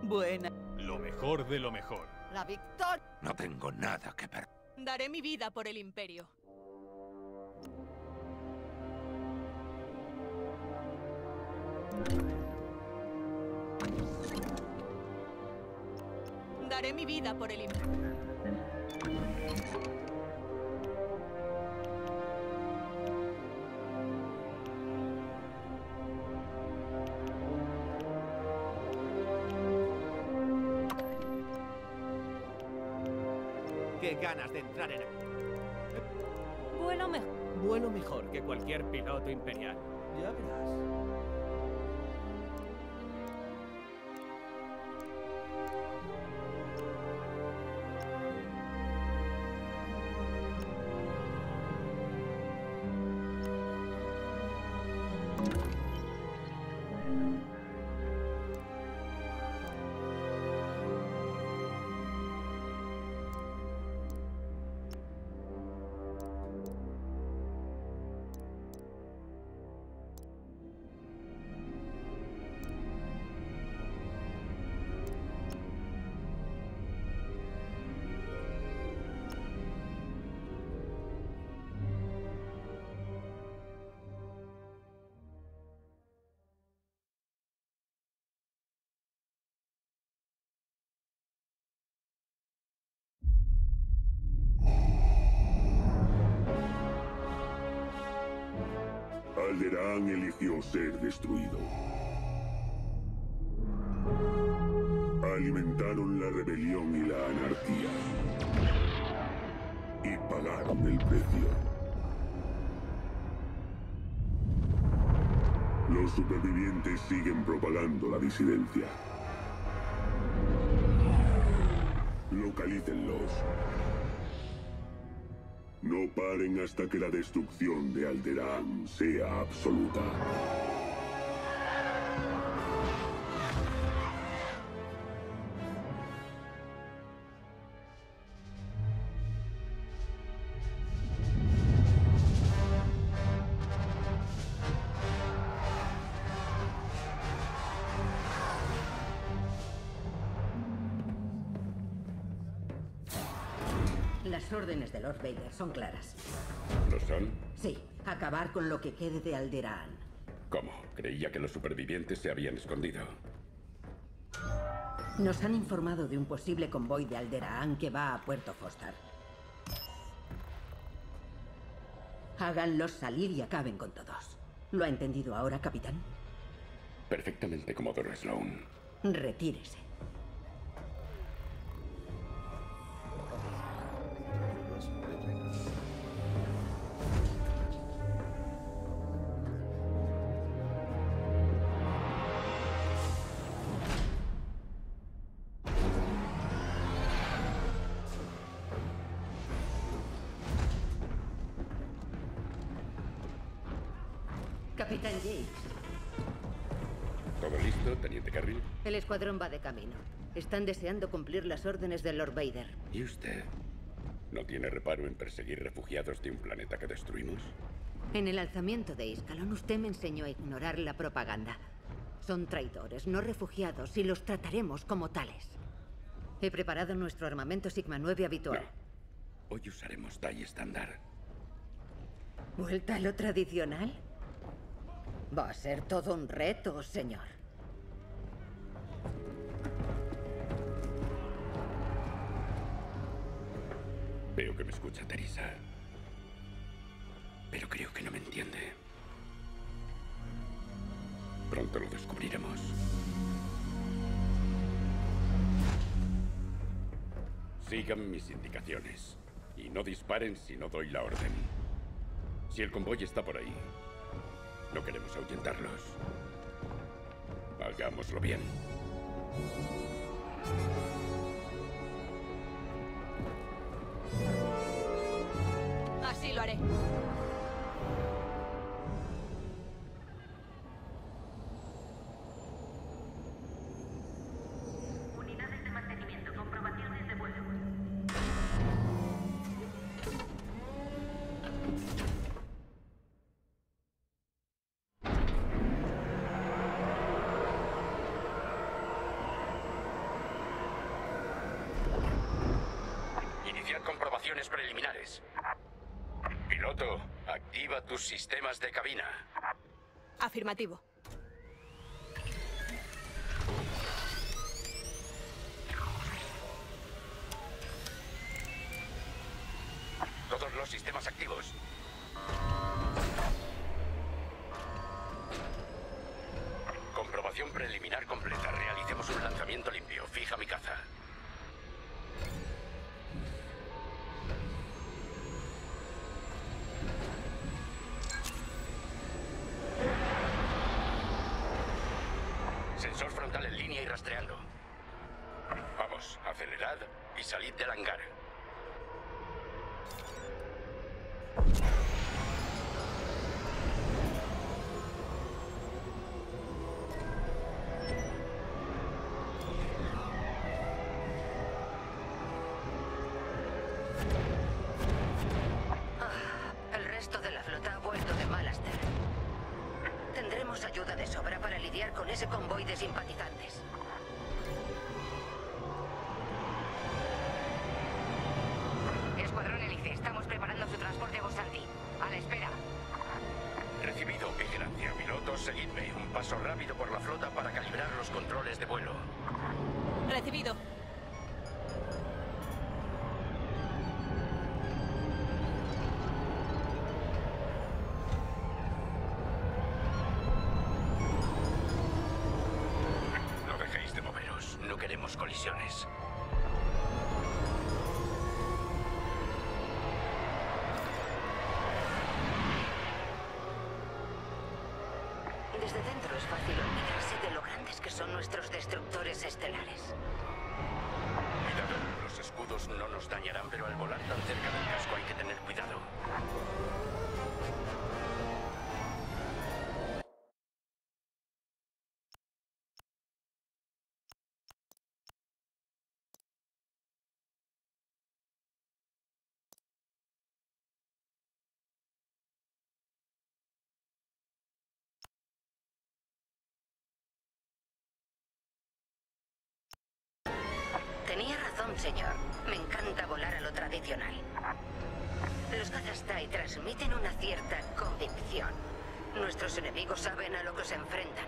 Buena. Lo mejor de lo mejor. La victoria. No tengo nada que perder. Daré mi vida por el Imperio. Daré mi vida por el Imperio. Qué ganas de entrar en... Vuelo mejor que cualquier piloto imperial. Ya verás. Alderaan eligió ser destruido. Alimentaron la rebelión y la anarquía. Y pagaron el precio. Los supervivientes siguen propagando la disidencia. Localícenlos. No paren hasta que la destrucción de Alderaan sea absoluta. Las órdenes de Lord Vader son claras. ¿Lo son? Sí, acabar con lo que quede de Alderaan. ¿Cómo? Creía que los supervivientes se habían escondido. Nos han informado de un posible convoy de Alderaan que va a Puerto Foster. Háganlos salir y acaben con todos. ¿Lo ha entendido ahora, capitán? Perfectamente, Comodoro Sloan. Retírese. Capitán Yates. ¿Todo listo, Teniente Carril? El escuadrón va de camino. Están deseando cumplir las órdenes de Lord Vader. ¿Y usted? ¿No tiene reparo en perseguir refugiados de un planeta que destruimos? En el alzamiento de Iskalon, usted me enseñó a ignorar la propaganda. Son traidores, no refugiados, y los trataremos como tales. He preparado nuestro armamento Sigma 9 habitual. No. Hoy usaremos TIE estándar. ¿Vuelta a lo tradicional? Va a ser todo un reto, señor. Veo que me escucha, Teresa. Pero creo que no me entiende. Pronto lo descubriremos. Sigan mis indicaciones. Y no disparen si no doy la orden. Si el convoy está por ahí, no queremos ahuyentarlos. Hagámoslo bien. Así lo haré. Unidades de mantenimiento, comprobaciones de vuelo. comprobaciones preliminares. Piloto, activa tus sistemas de cabina. Afirmativo. Todos los sistemas activos. Comprobación preliminar completa. Realicemos un lanzamiento limpio. Fija mi caza. Sensor frontal en línea y rastreando. Vamos, acelerad y salid del hangar. El resto de la flota ha vuelto de Malaster. Tendremos ayuda de sobra para lidiar con ese convoy de simpatizantes. Escuadrón Hélice, estamos preparando su transporte a Gosanti. A la espera. Recibido, vigilancia. Pilotos, seguidme. Un paso rápido por la flota para calibrar los controles de vuelo. Recibido. No dejéis de moveros. No queremos colisiones. Desde dentro es fácil olvidarse de lo grandes que son nuestros destructores estelares. Cuidado, los escudos no nos dañarán, pero al volar tan cerca del casco hay que tener cuidado. Tenía razón, señor. Me encanta volar a lo tradicional. Los cazas TIE transmiten una cierta convicción. Nuestros enemigos saben a lo que se enfrentan.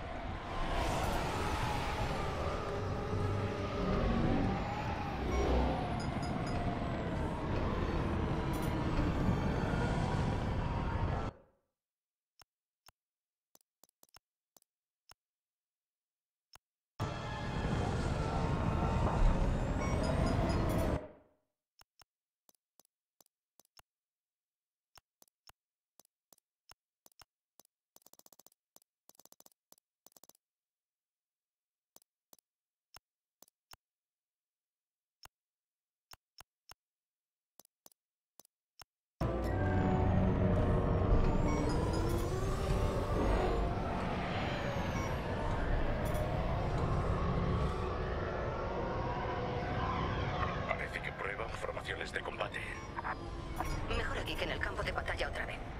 Parece que prueban formaciones de combate. Mejor aquí que en el campo de batalla otra vez.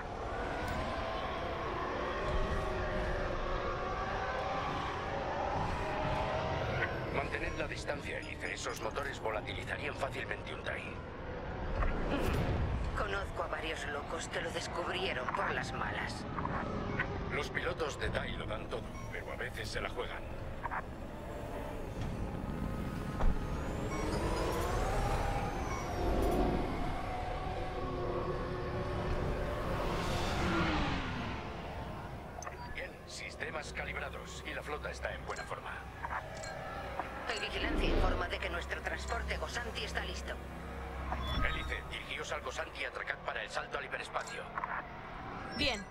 Mantened la distancia, Hélice. Esos motores volatilizarían fácilmente un TIE. Conozco a varios locos que lo descubrieron por las malas. Los pilotos de TIE lo dan todo, pero a veces se la juegan. Bien, sistemas calibrados y la flota está en buena forma. El vigilancia informa de que nuestro transporte Gosanti está listo. Hélice, dirigíos al Gosanti y atracad para el salto al hiperespacio. Bien.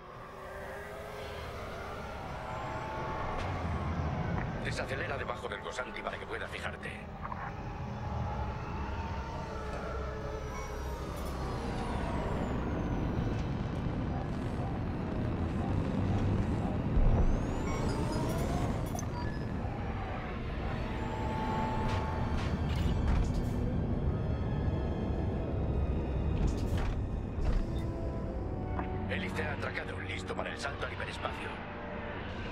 Desacelera debajo del Gosanti para que pueda fijarte. Hélice ha atracado, listo para el salto al hiperespacio.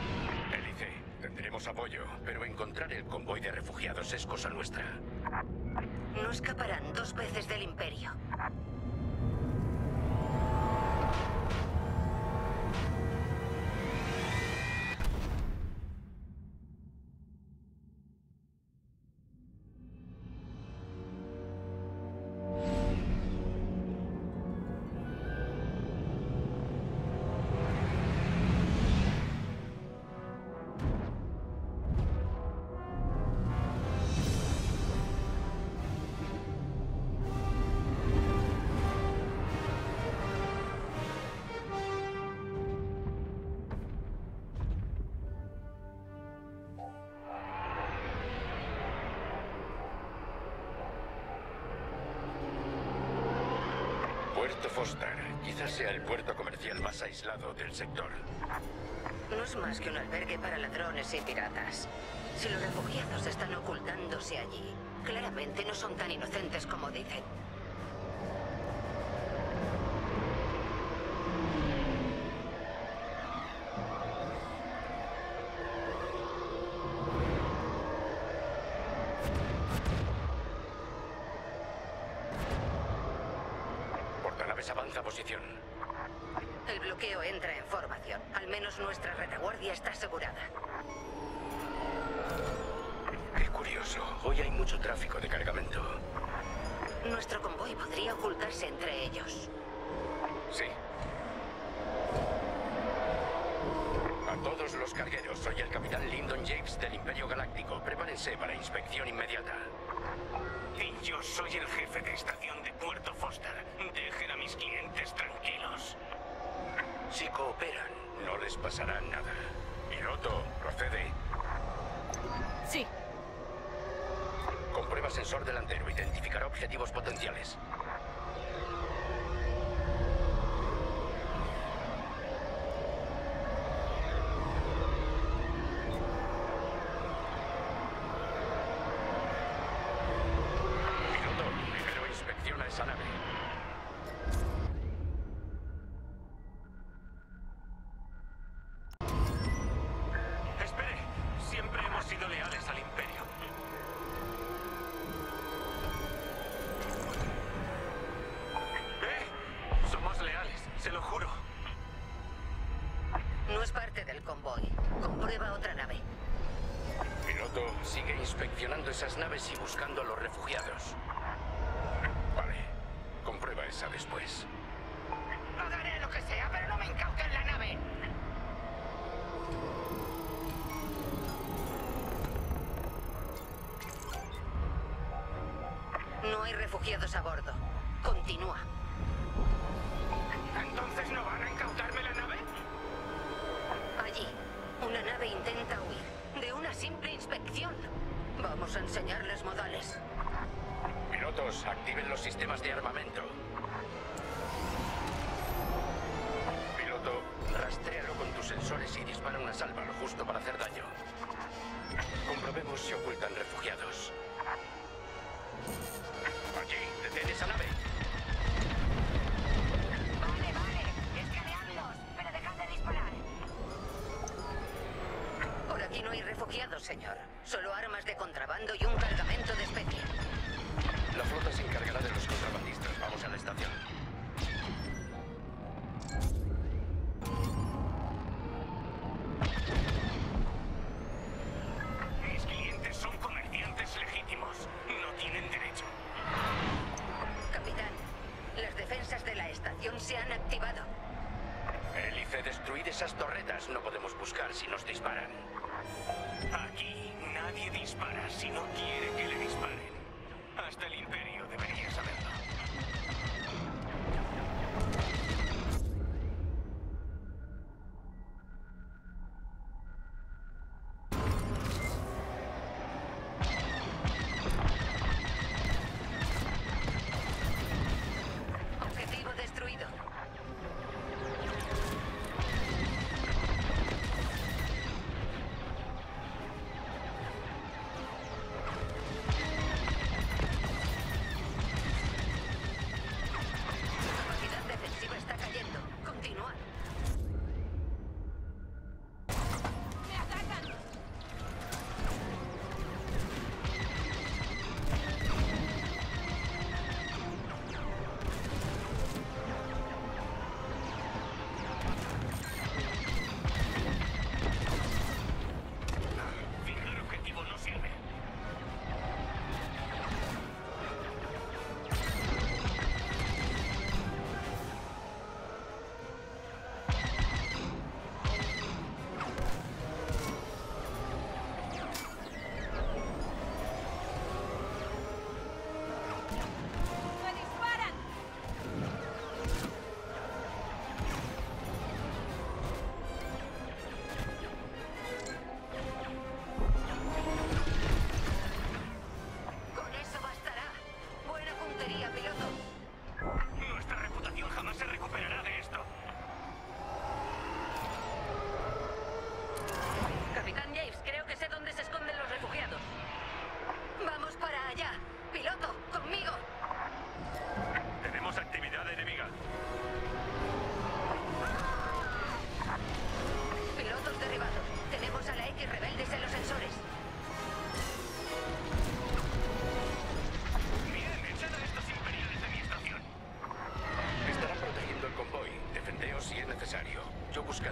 Hélice, tendremos apoyo, pero encontrar el convoy de refugiados es cosa nuestra. No escaparán 2 veces del Imperio. Puerto Foster. Quizás sea el puerto comercial más aislado del sector. No es más que un albergue para ladrones y piratas. Si los refugiados están ocultándose allí, claramente no son tan inocentes como dicen. Portanaves avanza a posición. El bloqueo entra en formación. Al menos nuestra retaguardia está asegurada. Qué curioso. Hoy hay mucho tráfico de cargamento. Nuestro convoy podría ocultarse entre ellos. Sí. A todos los cargueros, soy el capitán Lyndon James del Imperio Galáctico. Prepárense para inspección inmediata. Y yo soy el jefe de estación de Puerto Foster. Dejen a mis clientes tranquilos. Si cooperan, no les pasará nada. Piloto, procede. Sí. Comprueba sensor delantero. Identificará objetivos potenciales. Piloto, primero inspecciona esa nave. Espere, siempre hemos sido leales al Imperio. Somos leales, se lo juro. No es parte del convoy. Comprueba otra nave. Piloto, sigue inspeccionando esas naves y buscando a los refugiados. Vale, comprueba esa después. Pagaré lo que sea, pero no me incauten la nave. No hay refugiados a bordo. Continúa. ¿Entonces no van a incautarme la nave? Allí, una nave intenta huir de una simple inspección. Vamos a enseñarles modales. Pilotos, activen los sistemas de armamento. Piloto, rastréalo con tus sensores y dispara una salva, lo justo para hacer daño. Comprobemos si ocultan refugiados. Allí, detén esa nave. Vale. Escaneadlos, pero dejad de disparar. Por aquí no hay refugiados, señor. Solo armas de contrabando y un cargamento de especie. La flota se encargará de los contrabandistas. Vamos a la estación. Mis clientes son comerciantes legítimos. No tienen derecho. Capitán, las defensas de la estación se han activado. Hélice, destruid esas torretas. No podemos buscar si nos disparan. Aquí nadie dispara si no quiere que le disparen. Hasta el Imperio debería saberlo. Objetivo destruido.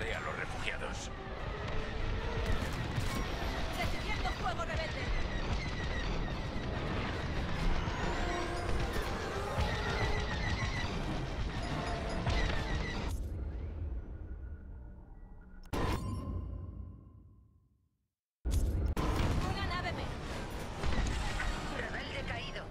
ayudaré a los refugiados. ¡Recibiendo fuego rebelde! ¡Una nave menos! Rebelde caído.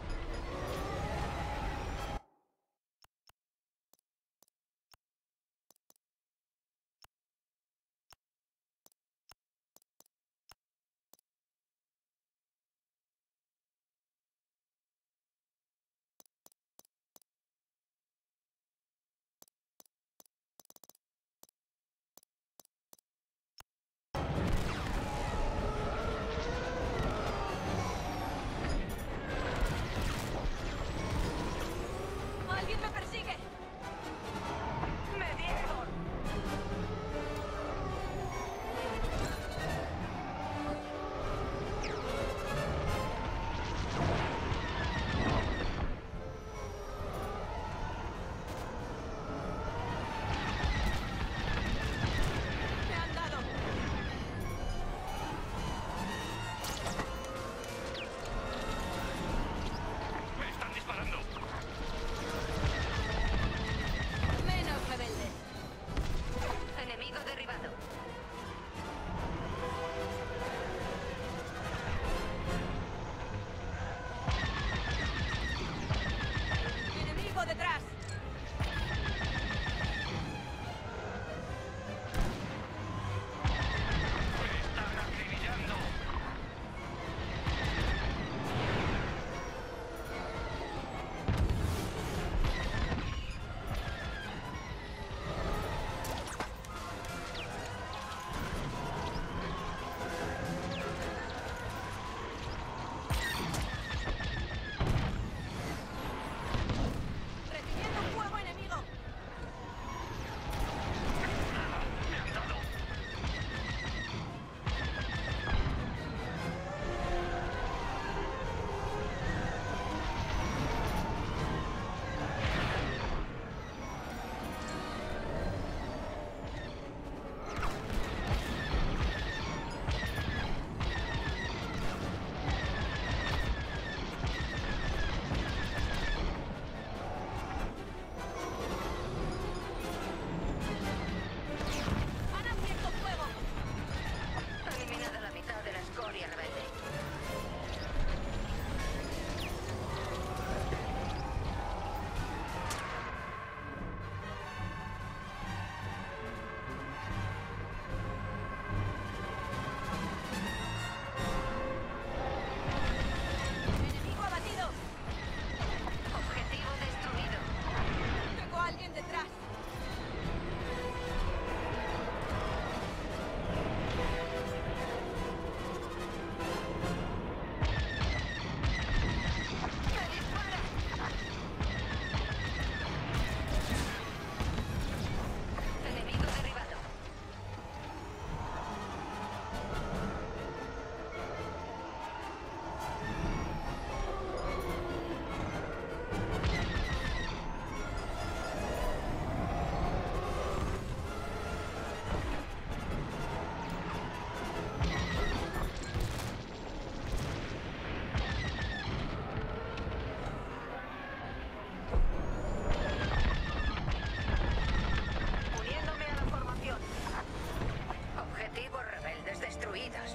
¡Alguien me persigue! ¡Me dieron! ¡Me han dado! ¡Me están disparando! ¡Menos rebelde! Enemigo derribado. ¡Enemigo detrás! ¡Me están acribillando! ¡Recibiendo fuego enemigo! ¡Me han dado! ¡Han abierto fuego! Eliminada la mitad de la escoria rebelde. ¡Enemigo abatido! Objetivo destruido. ¡Tengo a alguien detrás! ¡Me dispara! Enemigo derribado. Uniéndome a la formación. Objetivos rebeldes destruidos.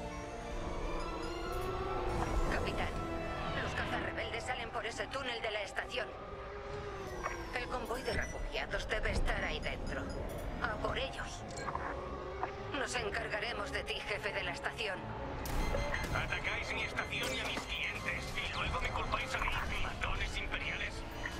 Capitán, los cazarrebeldes salen por ese túnel de la estación. El convoy de refugiados debe estar ahí dentro. A por ellos. Nos encargaremos de ti, jefe de la estación. Atacáis mi estación y a mis clientes, y luego me culpáis a mí, matones imperiales.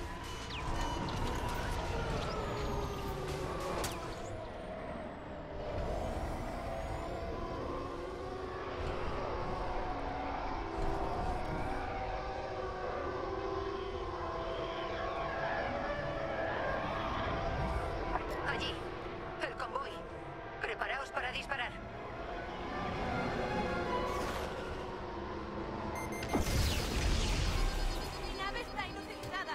Allí. El convoy. Preparaos para disparar. ¡Mi nave está inutilizada!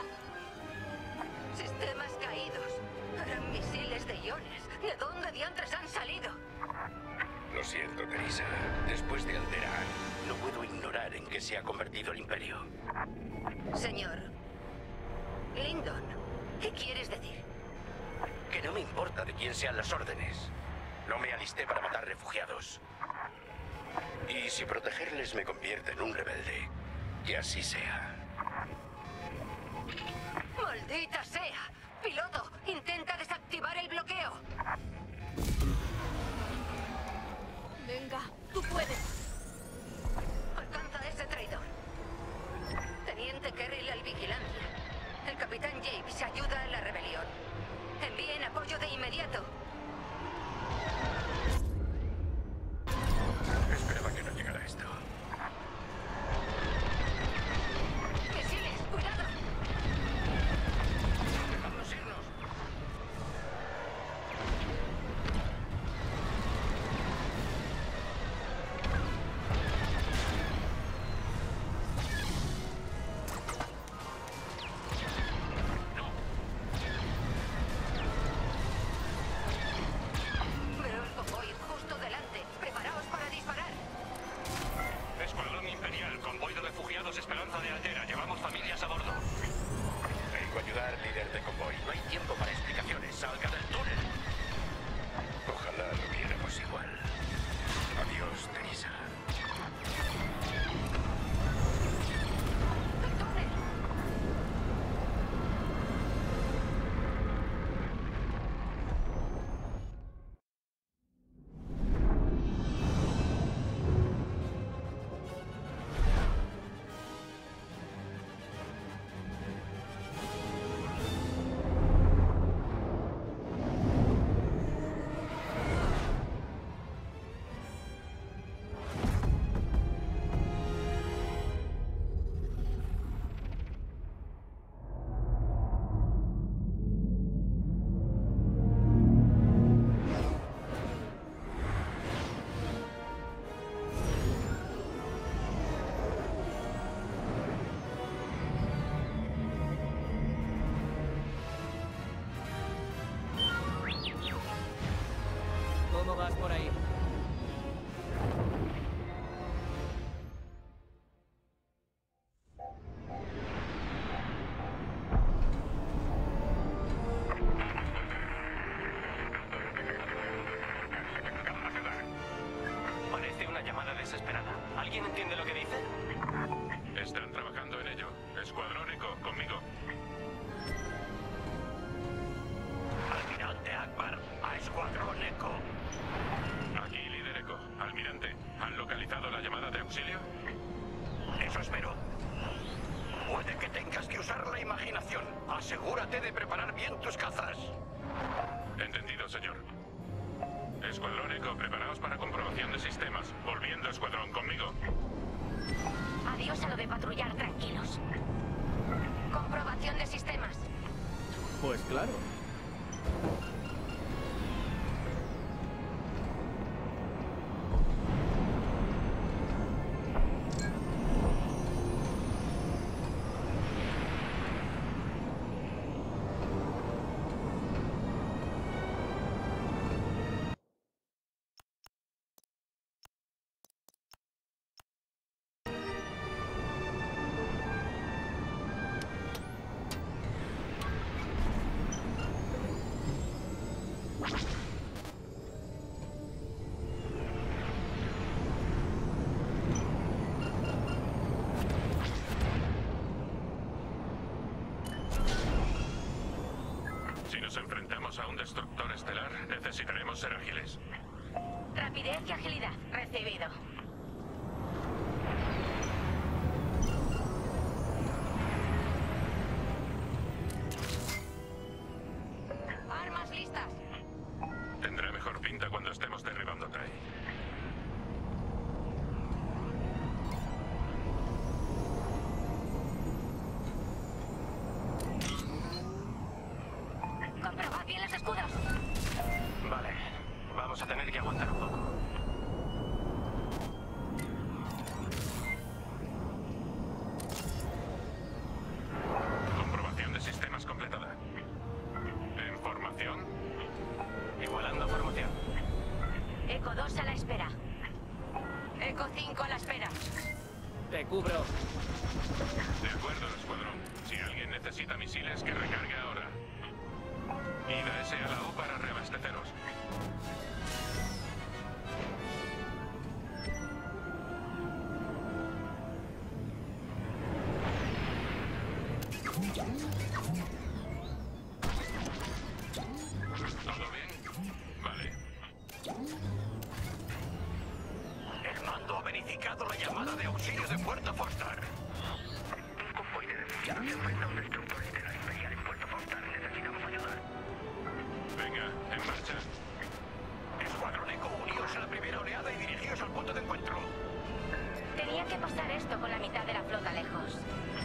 siento, Teresa. Después de Alderaan, no puedo ignorar en qué se ha convertido el Imperio. Señor Lyndon, ¿qué quieres decir? Que no me importa de quién sean las órdenes. No me alisté para matar refugiados. Y si protegerles me convierte en un rebelde, que así sea. ¡Maldita sea! ¡Piloto! ¡Intenta desactivar el bloqueo! Venga, tú puedes. Alcanza a ese traidor. Teniente Kerrill al vigilancia. El capitán James ayuda a la rebelión. Envíen apoyo de inmediato. Esperaba que no llegara esto. ¡Misiles! ¡Cuidado! ¡Dejadnos irnos! Veo el convoy justo delante. Preparaos para disparar. Escuadrón Imperial, convoy de refugiados Esperanza de Aldera. Llevamos familias a bordo. Vengo a ayudar, líder de convoy. No hay tiempo para explicaciones. ¡Salga del túnel! Ojalá lo viéramos igual. Adiós, Teresa. ¡El túnel! ¿Cómo vas por ahí? Parece una llamada desesperada. ¿Alguien entiende lo que dice? Están trabajando en ello. Escuadrón Eco, conmigo. Almirante Akbar, a Escuadrón Eco. Aquí, líder Eco. Almirante, ¿han localizado la llamada de auxilio? Eso espero. Puede que tengas que usar la imaginación. Asegúrate de preparar bien tus cazas. Entendido, señor. Escuadrón Eco, preparaos para comprobación de sistemas. Volviendo, escuadrón, conmigo. Adiós a lo de patrullar tranquilos. Comprobación de sistemas. Pues claro. Si nos enfrentamos a un destructor estelar, necesitaremos ser ágiles. Rapidez y agilidad. Recibido. Armas listas. Tendrá mejor pinta cuando estemos derribando Tai. Comprobad bien los escudos. Vale, vamos a tener que aguantar un poco. Comprobación de sistemas completada. En formación. Igualando formación. Eco 2 a la espera. Eco 5 a la espera. Te cubro. De acuerdo, escuadrón. Si alguien necesita misiles, que recargue ahora. Ida S a la O para reabasteceros. ¿Todo bien? Vale. El mando ha verificado la llamada de auxilio de Puerto Foster. Un convoy de refugiados se enfrenta a un destructor estelar imperial en Puerto Foster. Necesitamos ayuda. Venga, en marcha. Escuadrón Eco, uníos a la primera oleada y dirigíos al punto de encuentro. Tenía que pasar esto con la mitad de la flota lejos.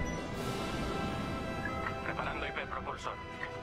Preparando hiperpropulsor.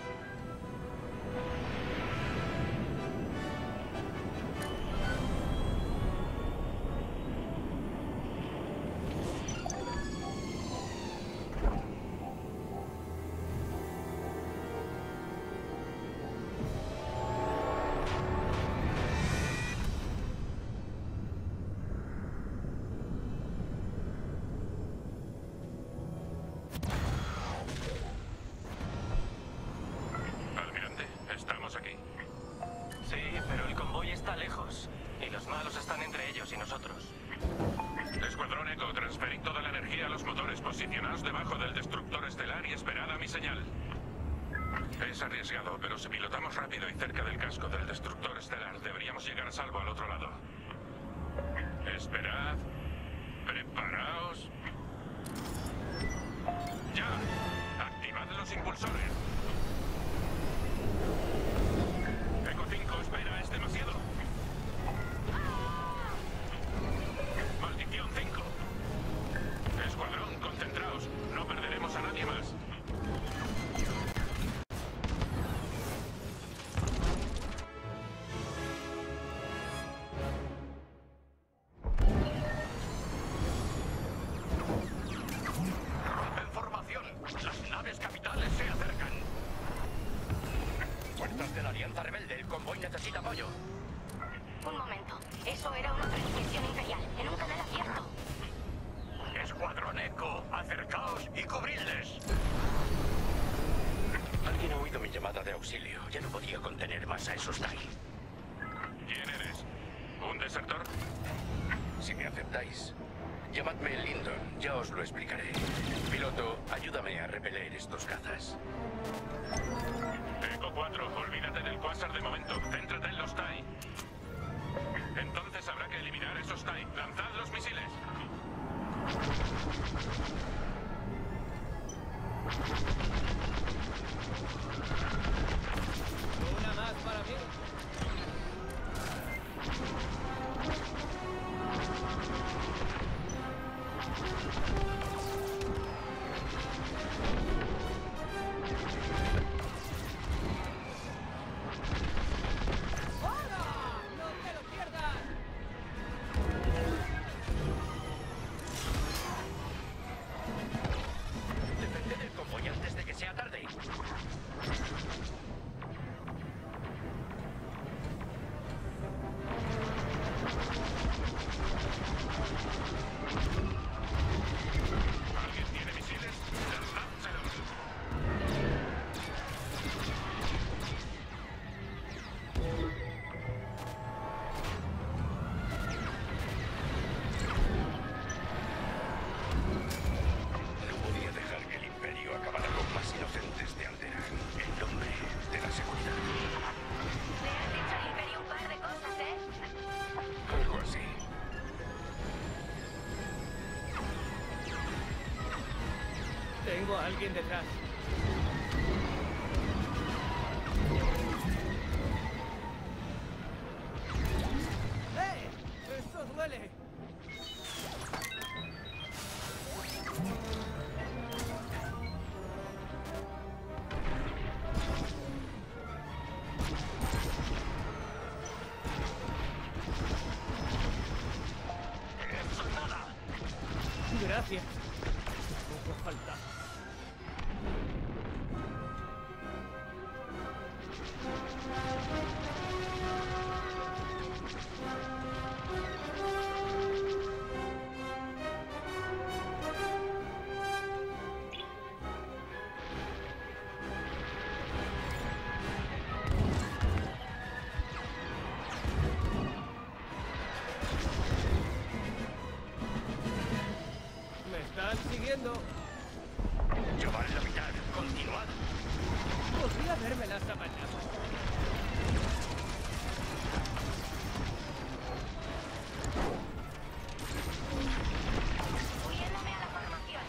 Almirante, estamos aquí. Sí, pero el convoy está lejos. Y los malos están entre ellos y nosotros. Escuadrón Eco, transferid toda la energía a los motores. Posicionaos debajo del destructor estelar y esperad a mi señal. Es arriesgado, pero si pilotamos rápido y cerca del casco del destructor estelar, deberíamos llegar a salvo al otro lado. Esperad. Preparaos. ¡Ya! ¡Activad los impulsores! Eco 5, espera, es demasiado. ¡Maldición 5! Escuadrón, concentraos. No perderemos a nadie más. En formación. Las naves capitales se acercan. Fuerzas de la Alianza Rebelde, el convoy necesita apoyo. Un momento. Eso era una transmisión imperial, en un canal abierto. Escuadrón Eco, acercaos y cubridles. Alguien ha oído mi llamada de auxilio. Ya no podía contener más a esos TIE. ¿Quién eres? ¿Un desertor? Si me aceptáis, llamadme Lyndon, ya os lo explicaré. Piloto, ayúdame a repeler estos cazas. Eco 4, olvídate del Quasar de momento. Céntrate en los TIE. Entonces habrá que eliminar esos TIE. ¡Lanzad los misiles! Una más para mí. ¡Hola! ¡No te lo pierdas! Defended el convoy antes de que sea tarde. ¿Alguien tiene misiles? ¡Lanzádselos! No podía dejar que el Imperio acabara con más inocentes de Alderaan en nombre de la seguridad. Le has dicho al Imperio un par de cosas, ¿eh? Algo así. Tengo a alguien detrás. ¡Eh! ¡Eso duele! ¡Eso es nada! Gracias. Poco falta. entiendo. Yo va en la mitad. Continuad. Podría haberme las apañado. Huyéndome a la formación.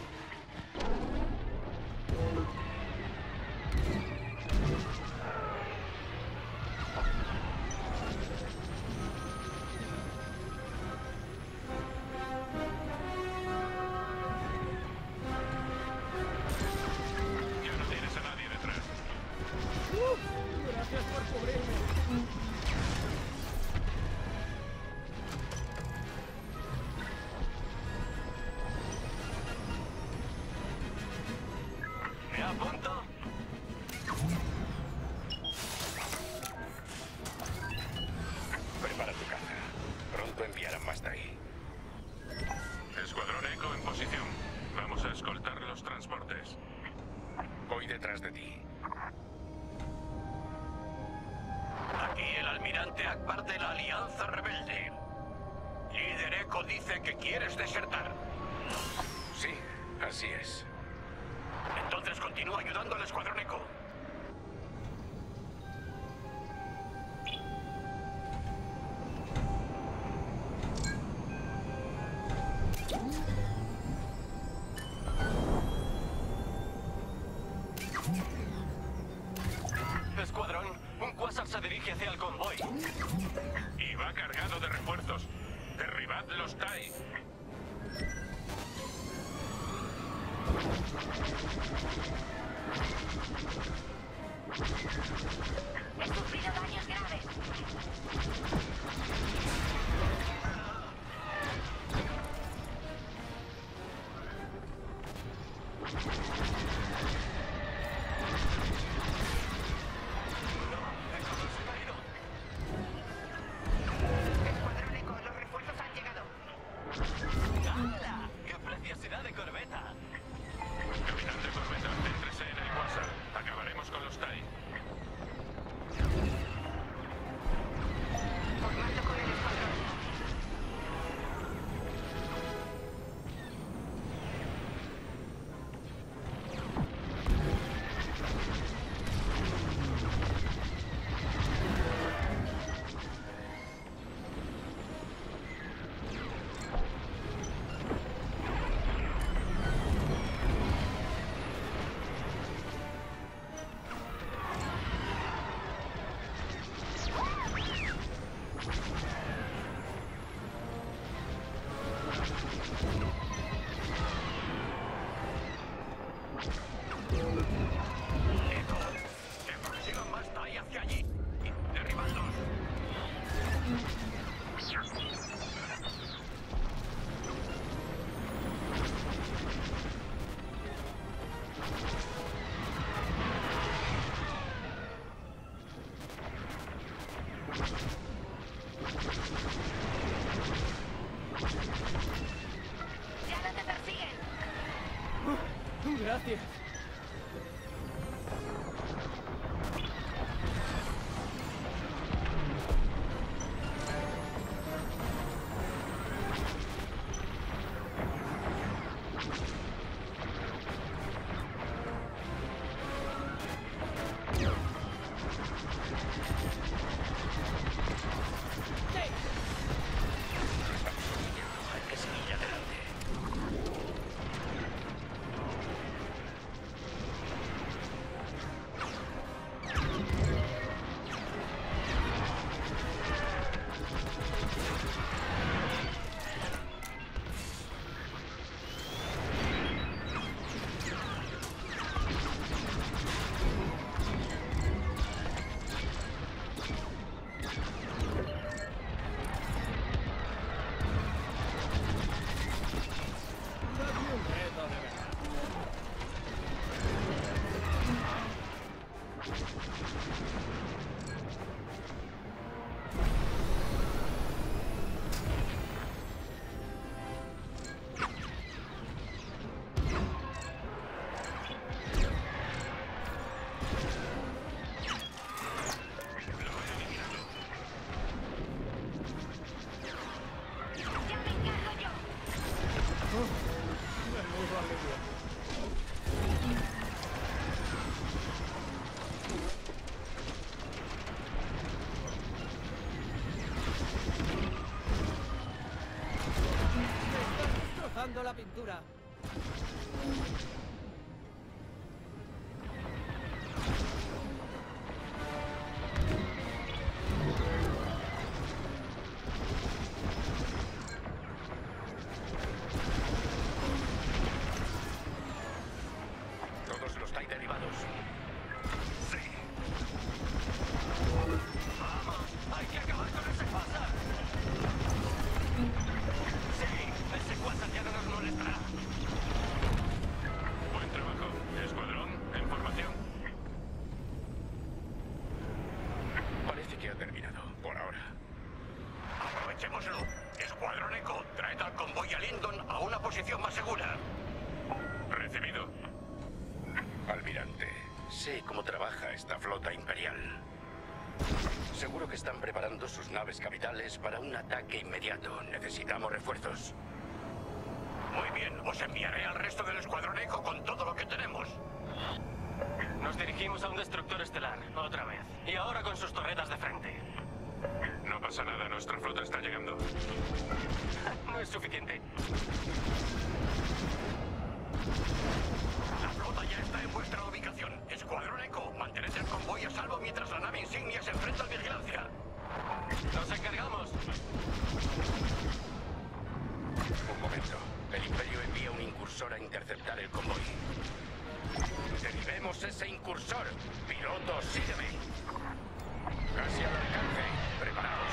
Ya no tienes a nadie detrás. Gracias por cubrirme. ¿Me apunto? Prepara tu caza. Pronto enviarán más de ahí. Escuadrón Eco en posición. Vamos a escoltar los transportes. Voy detrás de ti. Aquí el almirante Akbar de la Alianza Rebelde. Líder Eco dice que quieres desertar. Sí, así es. Entonces continúa ayudando al Escuadrón Eco. Escuadrón, un Quasar se dirige hacia el convoy. Y va cargado de refuerzos. Derribad los TIE. He sufrido daños graves. Escuadrón Eco, los refuerzos han llegado. ¡Hala! ¡Qué preciosidad de corbeta! Capitán de corbeta, céntrese en el Quasar. Acabaremos con los TIE. Formando con el escuadrón. ¡Que consigan más TIE hacia allí! ¡Derribadlos! ¡Ya no te persiguen! Gracias. Hay que seguir adelante. quemando la pintura. Todos los TIE derribados. Sí. Vamos, hay que acabar con ese pasa. Sí, ese Quasar ya no nos molestará. Buen trabajo. Escuadrón, en formación. Parece que ha terminado, por ahora. Aprovechémoslo. Escuadrón Echo, traed al convoy a Lindon a una posición más segura. Recibido. Almirante, sé cómo trabaja esta flota imperial. Seguro que están preparando sus naves capitales para un ataque inmediato. Necesitamos refuerzos. Muy bien, os enviaré al resto del escuadrón Echo con todo lo que tenemos. Nos dirigimos a un destructor estelar, otra vez. Y ahora con sus torretas de frente. No pasa nada, nuestra flota está llegando. No es suficiente. La flota ya está en vuestra ubicación. Escuadrón Echo, mantened el convoy a salvo mientras la nave insignia se enfrenta a vigilancia. ¡Nos encargamos! Un momento. El Imperio envía un incursor a interceptar el convoy. Derribemos ese incursor. Piloto, sígueme. Casi al alcance. Preparaos.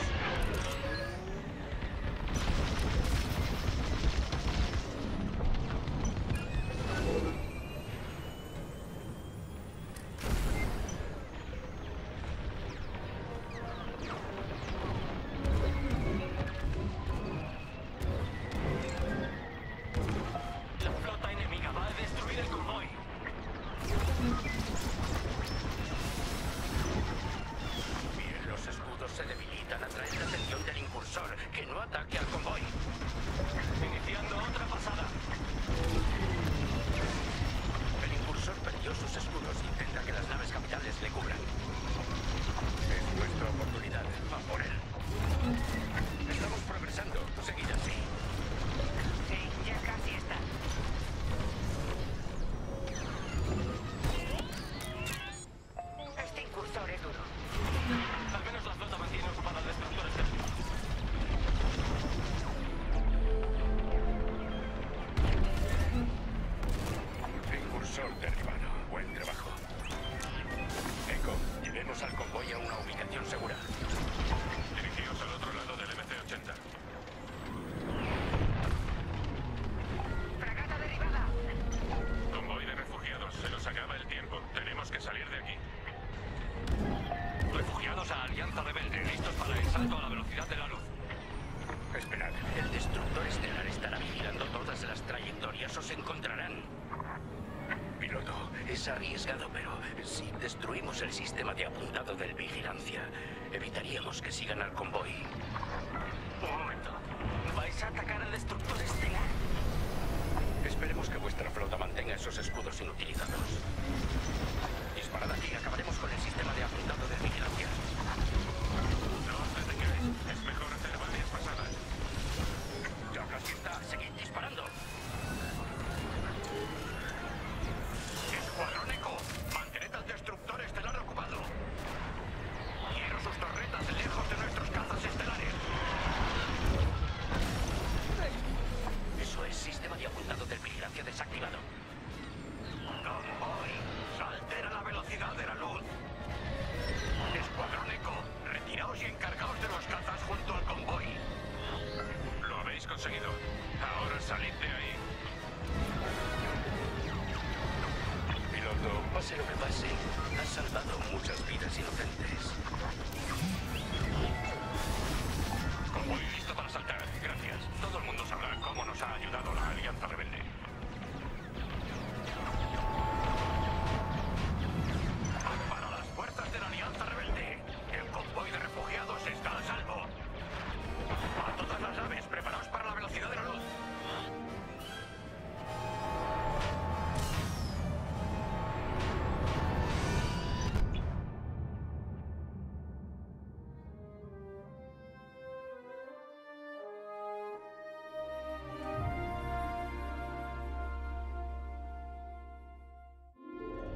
La flota enemiga va a destruir el convoy. Bien, los escudos se debilitan. Atraer la atención del incursor. Que no ataque al convoy. Iniciando otra pasada. El incursor perdió sus escudos. Intenta que las naves capitales le cubran. Es nuestra oportunidad. A por él. Estamos progresando. Seguid así. Sí, ya casi está. Este incursor es duro. Al menos la flota mantiene ocupada el destructor estelar. Incursor derribado. Buen trabajo. Echo, llevemos al convoy a una ubicación segura. Dirigíos al otro lado del MC-80. ¡Fragata derribada! Convoy de refugiados. Se nos acaba el tiempo. Tenemos que salir de aquí. Refugiados a Alianza Rebelde, listos para el salto a la velocidad de la luz. Esperad, el destructor estelar estará vigilando todas las trayectorias. Os encontrarán. Piloto, es arriesgado, pero si destruimos el sistema de apuntado del vigilancia, evitaríamos que sigan al convoy. Un momento. ¿Vais a atacar al destructor estelar? Esperemos que vuestra flota mantenga esos escudos inutilizados. Disparad aquí, acabaremos con el sistema de apuntado del vigilancia. No os detengáis. Es mejor hacer varias pasadas. Ya casi está, seguid disparando. Escuadrón Echo, mantened al destructor estelar ocupado. Quiero sus torretas lejos de nuestros cazas estelares.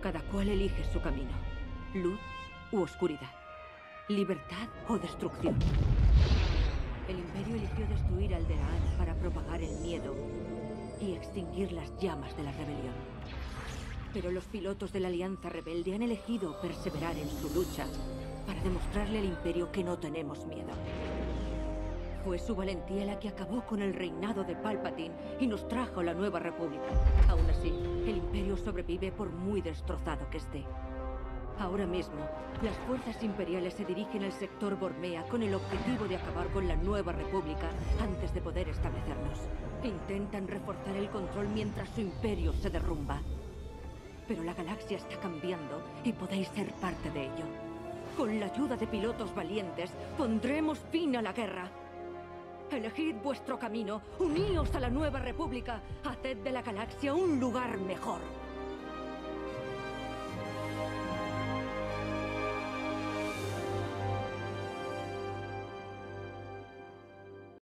Cada cual elige su camino. Luz u oscuridad. Libertad o destrucción. El Imperio eligió destruir Alderaan para propagar el miedo y extinguir las llamas de la rebelión. Pero los pilotos de la Alianza Rebelde han elegido perseverar en su lucha para demostrarle al Imperio que no tenemos miedo. Fue su valentía la que acabó con el reinado de Palpatine y nos trajo la Nueva República. Aún así, el Imperio sobrevive por muy destrozado que esté. Ahora mismo, las fuerzas imperiales se dirigen al sector Bormea con el objetivo de acabar con la Nueva República antes de poder establecernos. Intentan reforzar el control mientras su imperio se derrumba. Pero la galaxia está cambiando y podéis ser parte de ello. Con la ayuda de pilotos valientes, pondremos fin a la guerra. Elegid vuestro camino, uníos a la Nueva República, haced de la galaxia un lugar mejor.